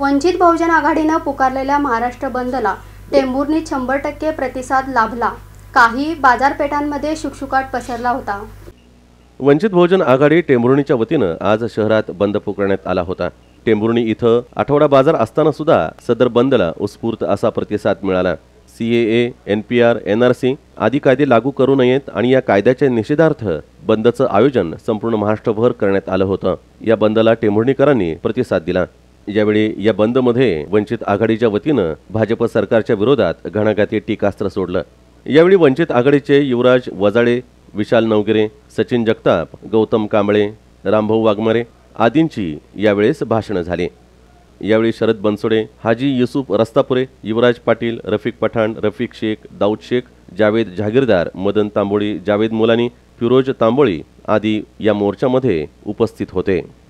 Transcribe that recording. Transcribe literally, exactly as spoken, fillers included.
वंचित बहुजन आघाडीने पुकारलेल्या महाराष्ट्र बंदला टेंभुर्णीत शंभर टक्के प्रतिसाद लाभला। काही बाजारपेठांमध्ये शुकशुकाट पसरला होता। वंचित बहुजन आघाडी टेंभुर्णीच्या वतीनं आज शहरात बंद पुकारण्यात आला होता। टेंभुर्णी इथं आठवडा बाजार असताना सुद्धा सदर बंदला उत्स्फूर्त असा प्रतिसाद मिळाला। सीएए, एनपीआर, एनआरसी आदी कायदे लागू करू नयेत आणि या कायद्याच्या निषेधार्थ बंदचं आयोजन संपूर्ण महाराष्ट्रभर करण्यात आलं होतं। या बंदला टेंभुर्णीकरांनी प्रतिसाद दिला। यावेळी या बंदमध्ये वंचित आघाडीच्या वतीनं भाजप सरकारच्या विरोधात घणाघाती टीकास्त्र सोडलं। यावेळी वंचित आघाडीचे युवराज वजाळे, विशाल नवगिरे, सचिन जगताप, गौतम कांबळे, रामभाऊ वाघमारे आदींची यावेळेस भाषणं झाली। यावेळी शरद बनसोडे, हाजी युसुफ रस्तापुरे, युवराज पाटील, रफिक पठाण, रफिक शेख, दाऊद शेख, जावेद जहागीरदार, मदन तांबोळी, जावेद मुलानी, फिरोज तांबोळी आदी या मोर्चामध्ये उपस्थित होते।